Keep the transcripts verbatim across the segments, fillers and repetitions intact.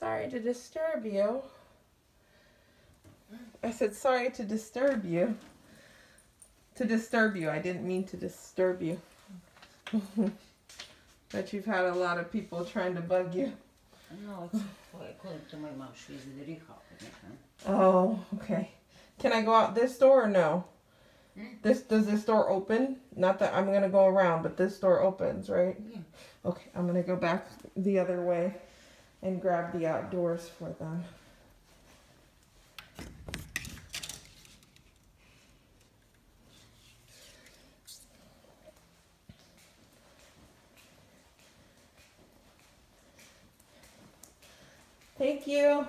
Sorry to disturb you. I said sorry to disturb you. To disturb you. I didn't mean to disturb you. But you've had a lot of people trying to bug you. No, it's according to my mom. She's very happy. Oh, okay. Can I go out this door or no? Hmm? This does this door open? Not that I'm gonna go around, but this door opens, right? Yeah. Okay, I'm gonna go back the other way and grab the outdoors for them. Thank you.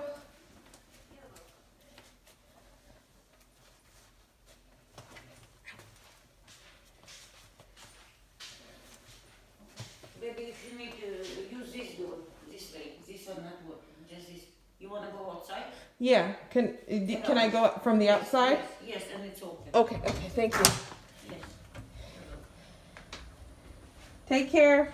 Maybe if you need to use this door, this way, this one not working, just this. You want to go outside? Yeah, can can I go from the outside? Yes, yes, and it's open. Okay, okay, thank you. Yes. Take care.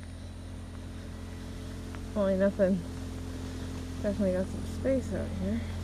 Only nothing. Definitely got some space out here.